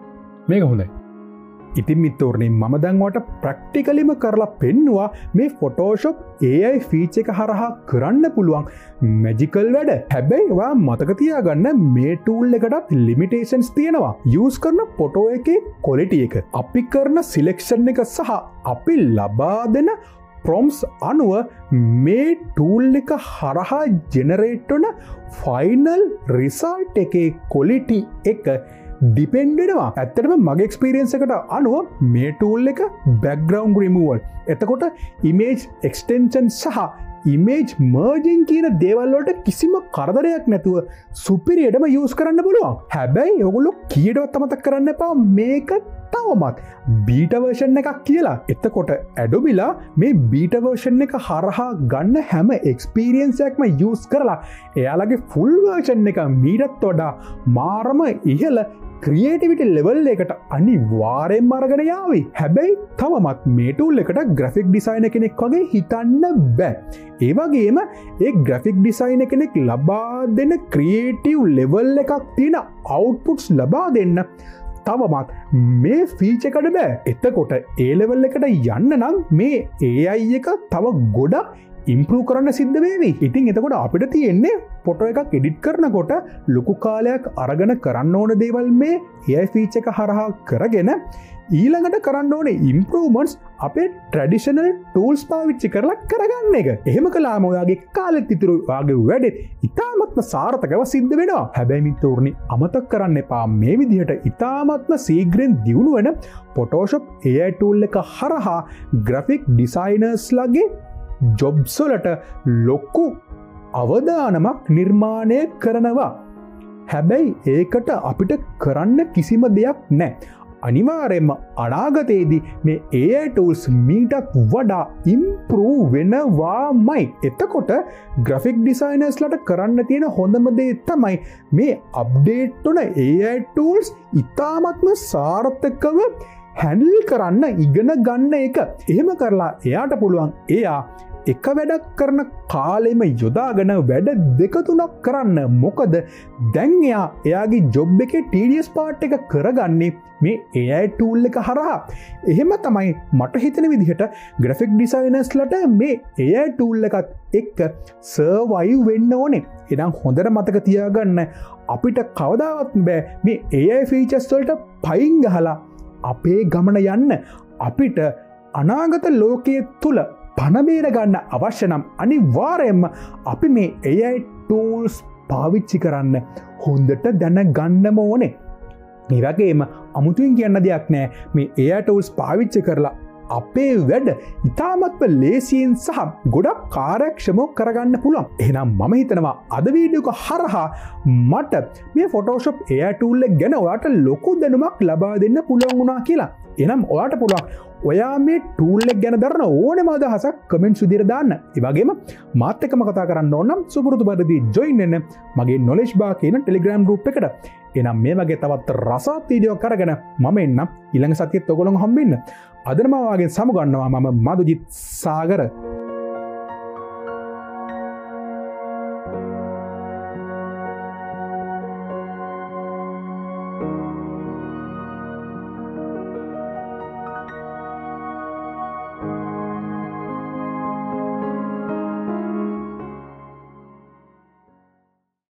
මේක හොඳයි. ඉතින් මිත්‍රවරුනි මම දැන් ඔයාලට ප්‍රැක්ටිකලිම කරලා පෙන්නුවා මේ Photoshop A I ෆීචර් එක හරහා කරන්න පුළුවන් මැජිකල් වැඩ. හැබැයි ඔයා මතක තියාගන්න මේ ටූල් එකටත් ලිමිටේෂන්ස් තියෙනවා. යූස් කරන ෆොටෝ එකේ ක්වොලිටි එක, අපි කරන සිලෙක්ෂන් එක සහ අපි ලබා දෙන ප්‍රොම්ස් අනුව මේ ටූල් එක හරහා ජෙනරේට් වන ෆයිනල් රිසල්ට් එකේ ක්වොලිටි එක ඩිපෙන්ඩෙනවා. ඇත්තටම මගේ එක්ස්පීරියන්ස් එකට අනුව මේ ටූල් එක බෑග්ග්‍රවුන්ඩ් රිමූවල්, එතකොට ඉමේජ් එක්ස්ටෙන්ෂන් සහ ඉමේජ් මර්ජින් කියන දේවල් වලට කිසිම කරදරයක් නැතුව සුපිරියටම යූස් කරන්න පුළුවන්. හැබැයි ඔයගොල්ලෝ කීයටවත් අමතක කරන්න එපා මේක තවමත් බීටා වර්ෂන් එකක් කියලා. එතකොට ඇඩොබිලා මේ බීටා වර්ෂන් එක හරහා ගන්න හැම එක්ස්පීරියන්ස් එකක්ම යූස් කරලා එයාලගේ ෆුල් වර්ෂන් එක මීටත් වඩා මාරම ඉහළ ක්‍රියේටිවිටි ලෙවල් එකට අනිවාර්යෙන්ම අරගෙන යාවි. හැබැයි තවමත් මේ ටූල් එකට ග්‍රැෆික් ඩිසයිනර් කෙනෙක් වගේ හිතන්න බෑ. ඒ වගේම ඒ ග්‍රැෆික් ඩිසයිනර් කෙනෙක් ලබා දෙන ක්‍රියේටිව් ලෙවල් එකක් තියෙන අවුට්පුට්ස් ලබා දෙන්න තවමත් මේ ෆීචර් එකට බෑ. එතකොට ඒ ලෙවල් එකට යන්න නම් මේ A I එක තව ගොඩක් ඉම්ප්‍රූව් කරන්න සිද්ධ වේවි. ඉතින් එතකොට අපිට තියෙන්නේ ෆොටෝ එකක් එඩිට් කරනකොට ලොකු කාලයක් අරගෙන කරන්න ඕන දේවල් මේ A I ෆීචර් එක හරහා කරගෙන ඊළඟට කරන්න ඕනේ ඉම්ප්‍රූව්මන්ට්ස් අපේ ට්‍රැඩිෂනල් ටූල්ස් පාවිච්චි කරලා කරගන්න එක. එහෙම කළාම ඔයාගේ කාලෙත් ඉතුරු ඔයාගේ වැඩෙත් ඉතාමත්ම සාර්ථකව සිද්ධ වෙනවා. හැබැයි මිත්‍රවරුනි අමතක කරන්න එපා මේ විදිහට ඉතාමත්ම ශීඝ්‍රයෙන් දියුණු වෙන Photoshop A I ටූල් එක හරහා ග්‍රැෆික් ඩිසයිනර්ස්ලාගේ ජොබ්ස් වලට ලොකු අවදානමක් නිර්මාණය කරනවා. හැබැයි ඒකට අපිට කරන්න කිසිම දෙයක් නැහැ. අනිවාර්යයෙන්ම අනාගතයේදී මේ A I tools මීටත් වඩා ඉම්ප්‍රූව් වෙනවාමයි. එතකොට ග්‍රැෆික් ඩිසයිනර්ස්ලාට කරන්න තියෙන හොඳම දේ තමයි මේ අප්ඩේට් වන A I tools ඉතාමත්ම සාර්ථකව හැන්ඩල් කරන්න ඉගෙන ගන්න එක. එහෙම කරලා එයාට පුළුවන් එයා එක වැඩක් කරන කාලෙම යොදාගෙන වැඩ දෙක තුනක් කරන්න. මොකද දැන් එයා එයාගේ ජොබ් එකේ ටීඩියස් පාර්ට් එක කරගන්නේ මේ A I ටූල් එක හරහා. එහෙම තමයි මට හිතෙන විදිහට ග්‍රැෆික් ඩිසයිනර්ස්ලාට මේ A I ටූල් එකත් එක්ක සර්වයිව් වෙන්න ඕනේ. එහෙනම් හොඳට මතක තියාගන්න අපිට කවදාවත් බෑ මේ A I ෆීචර්ස් වලට පයින් ගහලා අපේ ගමන යන්න. අපිට අනාගත ලෝකයේ තුල පණබේර ගන්න අවශ්‍ය නම් අනිවාර්යයෙන්ම අපි මේ A I tools පාවිච්චි කරන්න හොඳට දැනගන්නම ඕනේ. ඒ වගේම අමුතුවෙන් කියන්න දෙයක් නෑ මේ A I tools පාවිච්චි කරලා අපේ වැඩ ඉතාමත්ම ලේසියෙන් සහ ගොඩක් කාර්යක්ෂමව කරගන්න පුළුවන්. එහෙනම් මම හිතනවා අද වීඩියෝ එක හරහා මට මේ Photoshop A I tool එක ගැන ඔයාට ලොකු දැනුමක් ලබා දෙන්න පුළුවන් වුණා කියලා. එහෙනම් ඔයාට පුළුවන් ඔයා මේ ටූල් එක ගැන දරන ඕනෙම අදහසක් කමෙන්ට්ස් විදිහට දාන්න. ඒ වගේම මාත් එක්කම කතා කරන්න ඕන නම් සුපුරුදු පරිදි ජොයින් වෙන්න මගේ knowledge bar කියන Telegram group එකට. එහෙනම් මේ වගේ තවත් රසවත් වීඩියෝ කරගෙන මම එන්නම් ඊළඟ සතියේත් ඔයගොල්ලෝ හම්බෙන්න. අදම වාගේ සමුගන්නවා මම මදුජිත් සාගර.